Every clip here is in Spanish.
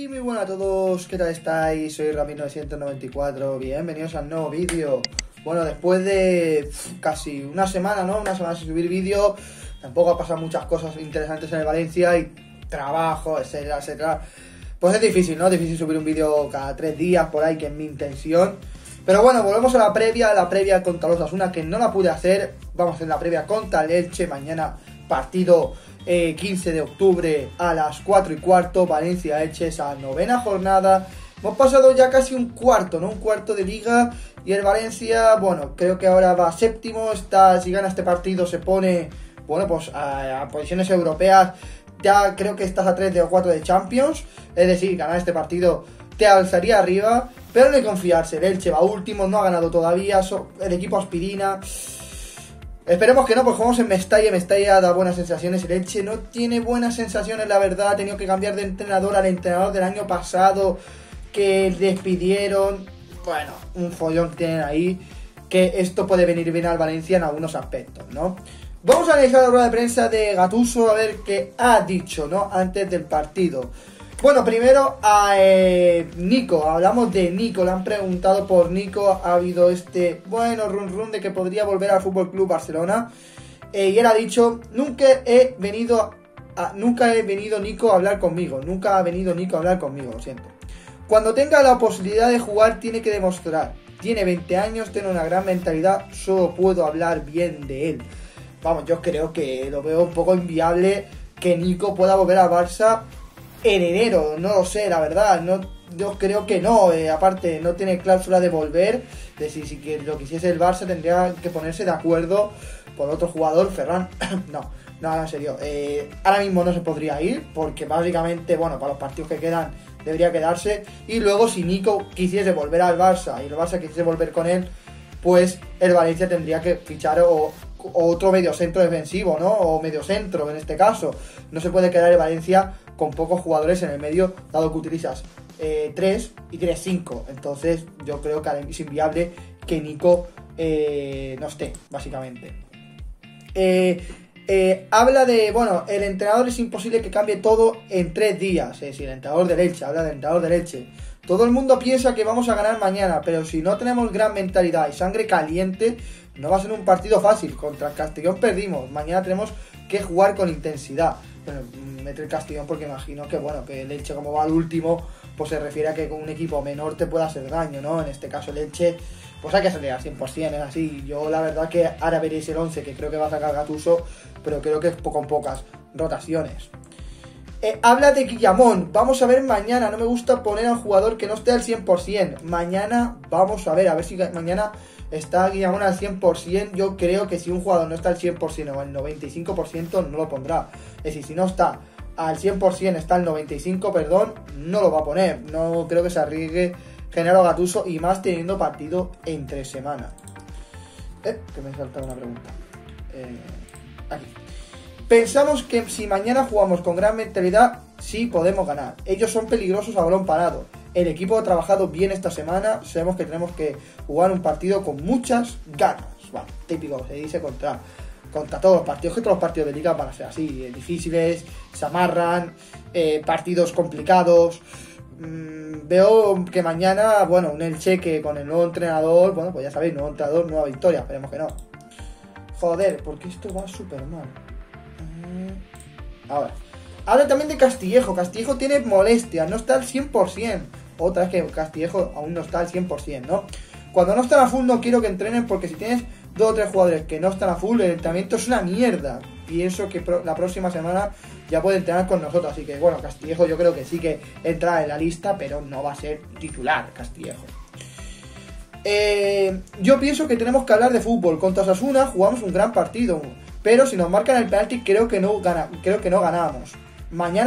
Y muy buenas a todos, ¿qué tal estáis? Soy Rami994, bienvenidos al nuevo vídeo. Bueno, después de casi una semana, ¿no? Una semana sin subir vídeo, tampoco ha pasado muchas cosas interesantes en el Valencia y trabajo, etcétera, etcétera. Pues es difícil, ¿no? Difícil subir un vídeo cada 3 días por ahí, que es mi intención. Pero bueno, volvemos a la previa contra los Osasuna, que no la pude hacer. Vamos a hacer la previa contra el Elche, mañana partido 15 de octubre a las 4:15, Valencia-Elche, esa novena jornada. Hemos pasado ya casi un cuarto, ¿no? Un cuarto de liga y el Valencia, bueno, creo que ahora va séptimo, si gana este partido se pone, bueno, pues a posiciones europeas. Ya creo que estás a 3 o 4 de Champions, es decir, ganar este partido te alzaría arriba, pero no hay que confiarse. El Elche va último, no ha ganado todavía, el equipo aspirina. Esperemos que no, pues jugamos en Mestalla. Mestalla da buenas sensaciones. El Elche no tiene buenas sensaciones, la verdad. Ha tenido que cambiar de entrenador al entrenador del año pasado, que despidieron. Bueno, un follón que tienen ahí, que esto puede venir bien al Valencia en algunos aspectos, ¿no? Vamos a analizar la rueda de prensa de Gattuso, a ver qué ha dicho, ¿no? Antes del partido. Bueno, primero a Nico, hablamos de Nico, le han preguntado por Nico, ha habido bueno, run de que podría volver al FC Barcelona, y él ha dicho, nunca he venido Nico a hablar conmigo, lo siento. Cuando tenga la posibilidad de jugar tiene que demostrar, tiene 20 años, tiene una gran mentalidad, solo puedo hablar bien de él. Vamos, yo creo que lo veo un poco inviable que Nico pueda volver al Barça en enero, no lo sé, la verdad, no, yo creo que no, aparte no tiene cláusula de volver, de si lo quisiese el Barça tendría que ponerse de acuerdo por otro jugador, Ferran, no, en serio, ahora mismo no se podría ir, porque básicamente, bueno, para los partidos que quedan debería quedarse, y luego si Nico quisiese volver al Barça, y el Barça quisiese volver con él, pues el Valencia tendría que fichar o otro mediocentro defensivo, ¿no? O mediocentro en este caso. No se puede quedar el Valencia con pocos jugadores en el medio, dado que utilizas 3 y tienes 5. Entonces yo creo que es inviable que Nico no esté, básicamente. Habla de, bueno, el entrenador es imposible que cambie todo en 3 días. Es decir, el entrenador del Elche, habla del entrenador del Elche. Todo el mundo piensa que vamos a ganar mañana, pero si no tenemos gran mentalidad y sangre caliente, no va a ser un partido fácil. Contra el Castellón perdimos, mañana tenemos que jugar con intensidad. Bueno, mete el Castellón porque imagino que, bueno, que el Elche como va al último, pues se refiere a que con un equipo menor te pueda hacer daño, ¿no? En este caso el Elche, pues hay que salir al 100%, es así. Yo la verdad que ahora veréis el 11 que creo que va a sacar Gattuso, pero creo que es con pocas rotaciones. Habla de Guillamón, vamos a ver mañana, no me gusta poner a un jugador que no esté al 100%, mañana vamos a ver si mañana está Guillamón al 100%, yo creo que si un jugador no está al 100% o al 95% no lo pondrá, es decir, si no está al 100%, está al 95%, perdón, no lo va a poner, no creo que se arriesgue Gennaro Gattuso y más teniendo partido entre semana. Que me salta una pregunta, aquí. Pensamos que si mañana jugamos con gran mentalidad, sí podemos ganar. Ellos son peligrosos a balón parado. El equipo ha trabajado bien esta semana. Sabemos que tenemos que jugar un partido con muchas ganas. Bueno, típico, se dice contra todos los partidos. Que todos los partidos de liga van a ser así, difíciles, se amarran, partidos complicados. Veo que mañana, bueno, un Elche que con el nuevo entrenador, bueno, pues ya sabéis, nuevo entrenador, nueva victoria. Esperemos que no. Joder, porque esto va súper mal. Ahora, habla también de Castillejo. Castillejo tiene molestias, no está al 100%. Otra vez que Castillejo aún no está al 100%, ¿no? Cuando no están a full no quiero que entrenen, porque si tienes 2 o 3 jugadores que no están a full, el entrenamiento es una mierda. Pienso que la próxima semana ya puede entrenar con nosotros. Así que bueno, Castillejo yo creo que sí que entra en la lista, pero no va a ser titular Castillejo. Yo pienso que tenemos que hablar de fútbol. Contra Osasuna jugamos un gran partido, pero si nos marcan el penalti creo que no ganamos. Mañana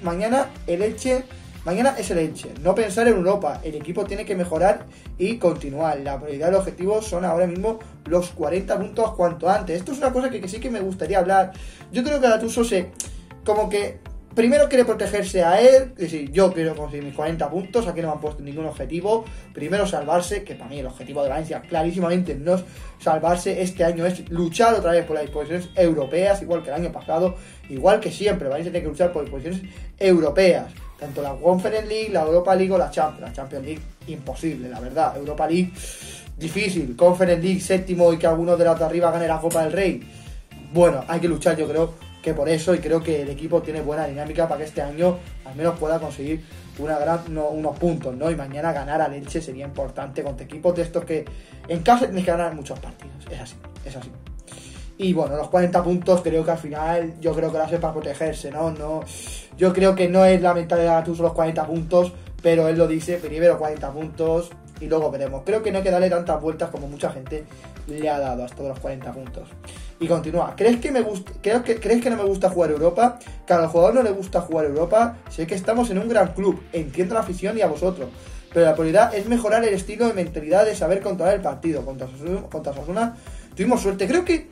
es el Elche. No pensar en Europa. El equipo tiene que mejorar y continuar. La prioridad y los objetivos son ahora mismo los 40 puntos cuanto antes. Esto es una cosa que sí que me gustaría hablar. Yo creo que Gattuso como que primero quiere protegerse a él. Es decir, yo quiero conseguir mis 40 puntos. Aquí no me han puesto ningún objetivo. Primero salvarse, que para mí el objetivo de Valencia clarísimamente no es salvarse. Este año es luchar otra vez por las posiciones europeas, igual que el año pasado, igual que siempre. Valencia tiene que luchar por las posiciones europeas. tanto la Conference League, la Europa League o la Champions League, imposible, la verdad. Europa League, difícil. Conference League, séptimo, y que alguno de los de arriba gane la Copa del Rey. Bueno, hay que luchar, yo creo que por eso, y creo que el equipo tiene buena dinámica para que este año al menos pueda conseguir unos puntos, ¿no? Y mañana ganar al Elche sería importante contra equipos de estos que en casa tienes que ganar muchos partidos. Es así. Y bueno, los 40 puntos creo que al final, yo creo que lo hace para protegerse, ¿no? Yo creo que no es la mentalidad de Gattuso los 40 puntos, pero él lo dice, primero 40 puntos y luego veremos. Creo que no hay que darle tantas vueltas como mucha gente le ha dado a esto de los 40 puntos. Y continúa. ¿Crees que no me gusta jugar Europa? Que a los jugadores no les gusta jugar Europa. Sé que estamos en un gran club, entiendo la afición y a vosotros, pero la prioridad es mejorar el estilo de mentalidad de saber controlar el partido. Contra Osasuna tuvimos suerte. Creo que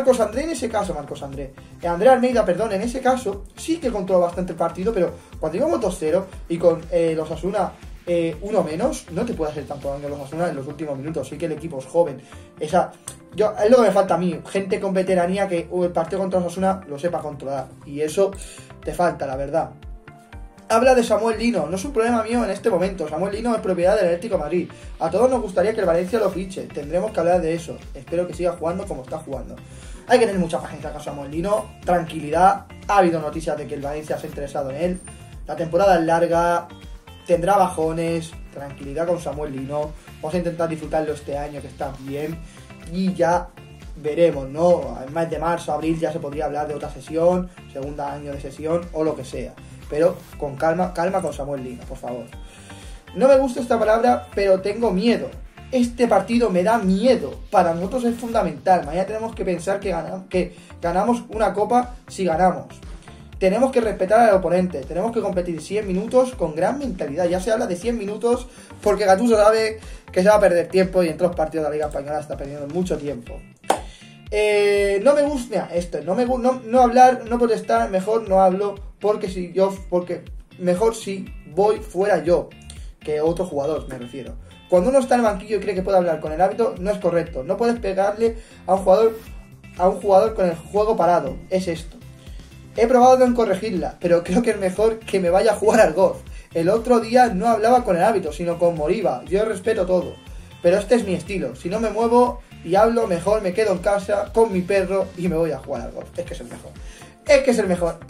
André Almeida, en ese caso sí que controló bastante el partido, pero cuando íbamos 2-0 y con los Osasuna uno menos, no te puede hacer tanto daño los Osasuna en los últimos minutos. Sí que el equipo es joven. Es lo que me falta a mí, gente con veteranía que el partido contra Osasuna lo sepa controlar. Y eso te falta, la verdad. Habla de Samuel Lino, no es un problema mío en este momento. Samuel Lino es propiedad del Atlético de Madrid. A todos nos gustaría que el Valencia lo fiche. Tendremos que hablar de eso. Espero que siga jugando como está jugando. Hay que tener mucha paciencia con Samuel Lino. Tranquilidad. Ha habido noticias de que el Valencia se ha interesado en él. La temporada es larga. Tendrá bajones. Tranquilidad con Samuel Lino. Vamos a intentar disfrutarlo este año, que está bien. Y ya veremos, ¿no? En mes de marzo, abril ya se podría hablar de otra sesión, segundo año de sesión o lo que sea. Pero con calma con Samuel Lino, por favor. No me gusta esta palabra, pero tengo miedo. Este partido me da miedo. Para nosotros es fundamental. Mañana tenemos que pensar que ganamos una copa si ganamos. Tenemos que respetar al oponente. Tenemos que competir 100 minutos con gran mentalidad. Ya se habla de 100 minutos porque Gattuso sabe que se va a perder tiempo y en todos los partidos de la Liga Española está perdiendo mucho tiempo. No me gusta esto, no hablar, no protestar, mejor no hablo porque mejor si voy fuera yo que otro jugador, me refiero. Cuando uno está en el banquillo y cree que puede hablar con el árbitro, no es correcto. No puedes pegarle a un jugador con el juego parado. Es esto. He probado en corregirla, pero creo que es mejor que me vaya a jugar al golf. El otro día no hablaba con el árbitro, sino con Moriba. Yo respeto todo, pero este es mi estilo. Si no me muevo y hablo, mejor me quedo en casa con mi perro y me voy a jugar al golf. Es que es el mejor. Es que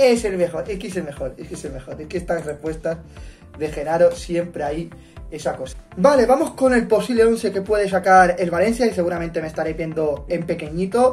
estas respuestas de Genaro siempre hay esa cosa. Vale, vamos con el posible 11 que puede sacar el Valencia y seguramente me estaréis viendo en pequeñito.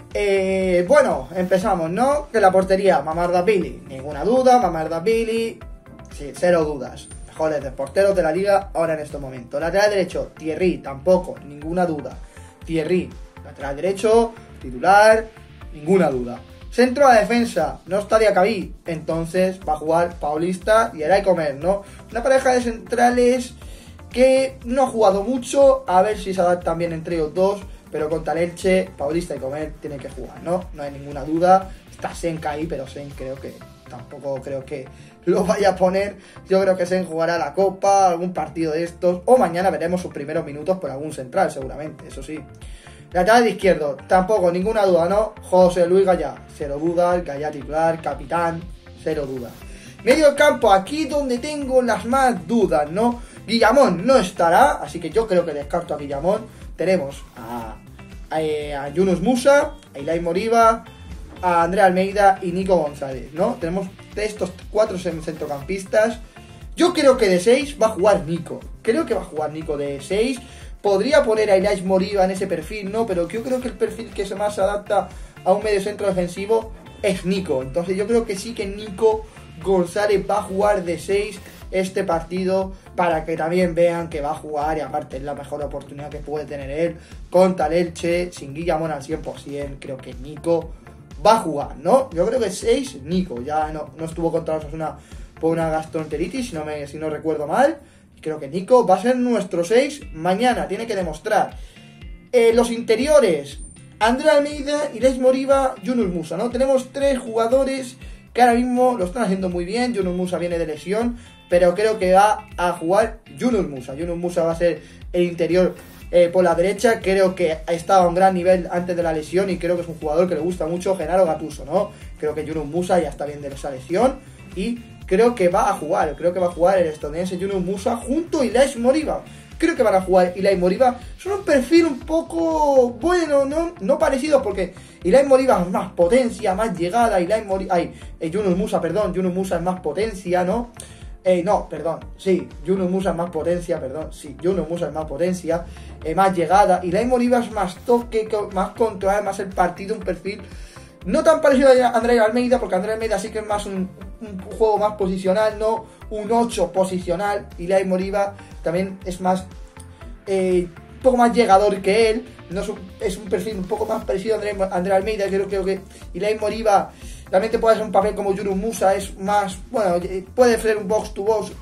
Bueno, empezamos, ¿no? Que la portería, Mamardashvili, ninguna duda, Mamardashvili, sí, cero dudas. Mejores porteros de la liga ahora en estos momentos. Lateral derecho, Thierry, tampoco, ninguna duda. Thierry, lateral derecho, titular, ninguna duda. Centro a defensa, no está Diacabí, entonces va a jugar Paulista y Elhay Comer, ¿no? Una pareja de centrales que no ha jugado mucho, a ver si se adaptan bien entre ellos dos, pero contra el Elche, Paulista y Comer tienen que jugar, ¿no? No hay ninguna duda. Está Senka ahí, pero Sen tampoco creo que lo vaya a poner. Yo creo que Sen jugará la Copa, algún partido de estos, o mañana veremos sus primeros minutos por algún central, seguramente, eso sí. Lateral de izquierdo, tampoco, ninguna duda, ¿no? José Luis Gallá, cero dudas, Gallá titular, capitán, cero dudas. Medio campo, aquí donde tengo las más dudas, ¿no? Guillamón no estará, así que yo creo que descarto a Guillamón. Tenemos a Yunus Musa, a Ilai Moriba, a André Almeida y Nico González, ¿no? Tenemos estos 4 centrocampistas. Yo creo que de 6 va a jugar Nico. Creo que va a jugar Nico de 6. Podría poner a Ilai Moriba en ese perfil, ¿no? Pero yo creo que el perfil que más se adapta a un medio centro defensivo es Nico. Entonces yo creo que sí que Nico González va a jugar de 6 este partido para que también vean que va a jugar y aparte es la mejor oportunidad que puede tener él contra el Elche, sin Guillamón al 100%, creo que Nico va a jugar, ¿no? Yo creo que 6 Nico, ya no estuvo contra Osasuna por una gastroenteritis, si no recuerdo mal. Creo que Nico va a ser nuestro 6 mañana, tiene que demostrar. Los interiores, André Almeida, Ilai Moriba, Yunus Musa, ¿no? Tenemos 3 jugadores que ahora mismo lo están haciendo muy bien. Yunus Musa viene de lesión, pero creo que va a jugar Yunus Musa. Yunus Musa va a ser el interior por la derecha. Creo que ha estado a un gran nivel antes de la lesión y creo que es un jugador que le gusta mucho Genaro Gattuso, ¿no? Creo que Yunus Musa ya está bien de esa lesión y creo que va a jugar el estadounidense Yunus Musa junto a Ilaix Moriba. Creo que van a jugar Ilaix Moriba. Son un perfil un poco bueno, no parecido, porque Ilaix Moriba es más potencia, más llegada. Yunus Musa es más potencia, ¿no? Yunus Musa es más potencia, más llegada. Ilaix Moriba es más toque, más controlar, más el partido, un perfil no tan parecido a André Almeida, porque André Almeida sí que es más un juego más posicional, no un 8 posicional. Ilaix Moriba también es más un poco más llegador que él, es un perfil un poco más parecido a André Almeida. Creo que Ilaix Moriba también te puede hacer un papel como Yunus Musa, es más, bueno, puede ser un box to box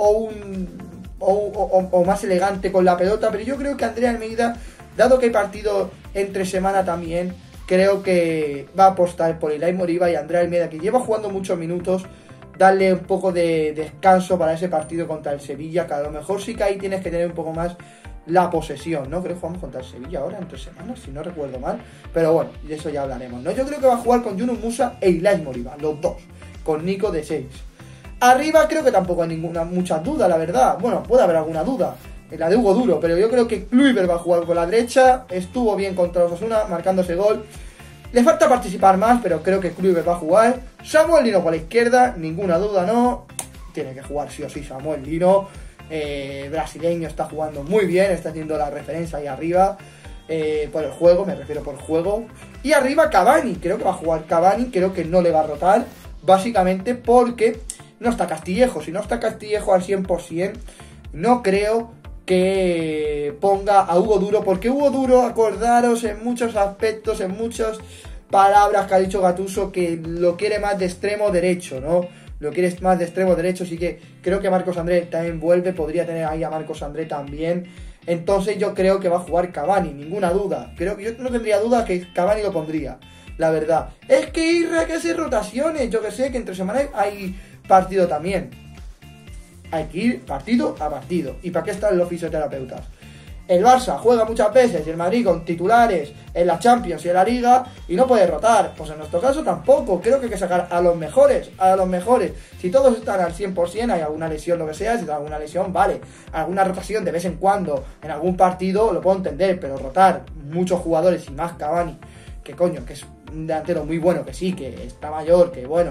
o más elegante con la pelota, pero yo creo que André Almeida, dado que hay partido entre semana también, creo que va a apostar por Ilaix Moriba y André Almeida, que lleva jugando muchos minutos, darle un poco de descanso para ese partido contra el Sevilla, que a lo mejor sí que ahí tienes que tener un poco más la posesión, ¿no? Creo que jugamos contra el Sevilla ahora en 3 semanas, si no recuerdo mal, pero bueno, de eso ya hablaremos, ¿no? Yo creo que va a jugar con Yunus Musa e Ilaix Moriba, los dos, con Nico de 6. Arriba creo que tampoco hay mucha duda, la verdad. Bueno, puede haber alguna duda, la de Hugo Duro, pero yo creo que Kluivert va a jugar con la derecha. Estuvo bien contra Osasuna, marcándose gol. Le falta participar más, pero creo que Kluivert va a jugar. Samuel Lino por la izquierda, ninguna duda, no. Tiene que jugar sí o sí Samuel Lino. Brasileño, está jugando muy bien, está haciendo la referencia ahí arriba. Por el juego, me refiero por juego. Y arriba Cavani, creo que va a jugar Cavani, creo que no le va a rotar, básicamente porque no está Castillejo. Si no está Castillejo al 100%, no creo que ponga a Hugo Duro, porque Hugo Duro, acordaros en muchos aspectos, en muchas palabras que ha dicho Gattuso, que lo quiere más de extremo derecho, ¿no? Lo quiere más de extremo derecho, así que creo que Marcos André también vuelve, podría tener ahí a Marcos André también. Entonces yo creo que va a jugar Cavani, ninguna duda. Creo que yo no tendría duda que Cavani lo pondría, la verdad. Es que Irra, que hace rotaciones, yo que sé, que entre semanas hay partido también. Hay que ir partido a partido. ¿Y para qué están los fisioterapeutas? El Barça juega muchas veces y el Madrid con titulares en la Champions y en la Liga y no puede rotar. Pues en nuestro caso tampoco. Creo que hay que sacar a los mejores, Si todos están al 100%, hay alguna lesión, lo que sea, si hay alguna lesión, vale. Alguna rotación de vez en cuando en algún partido lo puedo entender, pero rotar muchos jugadores y más Cavani, que coño, que es un delantero muy bueno, que sí, que está mayor, que bueno,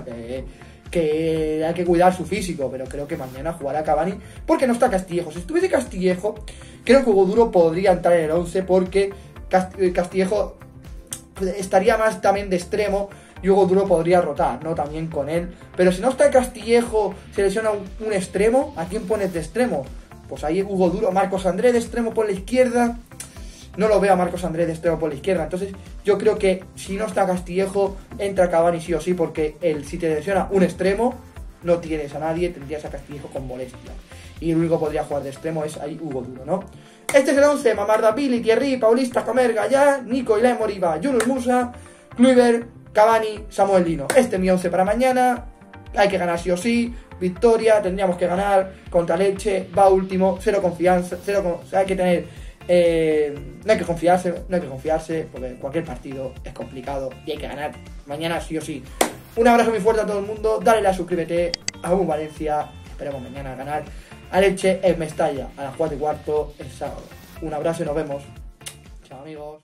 que hay que cuidar su físico, pero creo que mañana jugará Cavani porque no está Castillejo. Si estuviese Castillejo, creo que Hugo Duro podría entrar en el 11 porque Castillejo estaría más también de extremo y Hugo Duro podría rotar, ¿no? También con él. Pero si no está Castillejo, se lesiona un extremo, ¿a quién pones de extremo? Pues ahí Hugo Duro, Marcos André de extremo por la izquierda. No lo veo a Marcos André de extremo por la izquierda. Entonces yo creo que si no está Castillejo, entra Cavani sí o sí, porque si te lesiona un extremo, no tienes a nadie, tendrías a Castillejo con molestia. Y el único que podría jugar de extremo es ahí Hugo Duro, ¿no? Este es el 11, Mamardapili, Thierry, Paulista, Comer, Gallá, Nico, Ilaix Moriba, Yunus Musa, Kluivert, Cavani, Samuel Lino. Este es mi 11 para mañana. Hay que ganar sí o sí. Victoria, tendríamos que ganar contra Leche, va último, cero confianza, o sea, hay que tener... no hay que confiarse, porque cualquier partido es complicado y hay que ganar mañana sí o sí. Un abrazo muy fuerte a todo el mundo, dale like, suscríbete, a Valencia, esperemos mañana ganar a Leche en Mestalla a las 4:15 el sábado. Un abrazo y nos vemos. Chao amigos.